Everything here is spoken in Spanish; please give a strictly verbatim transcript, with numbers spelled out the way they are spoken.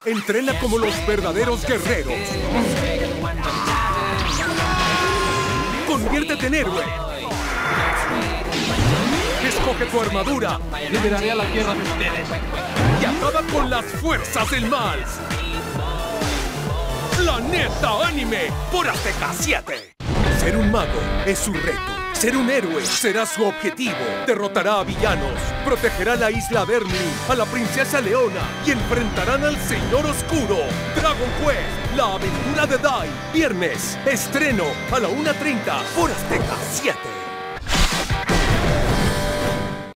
Entrena como los verdaderos guerreros. Conviértete en héroe. Escoge tu armadura. Liberaré a la tierra de ustedes. Y acaba con las fuerzas del mal. Planeta Anime por Azteca siete. Ser un mago es su reto. Ser un héroe será su objetivo. Derrotará a villanos, protegerá la isla Vermily, a la princesa Leona y enfrentarán al Señor Oscuro. Dragon Quest, la aventura de Dai. Viernes, estreno a la una treinta por Azteca siete.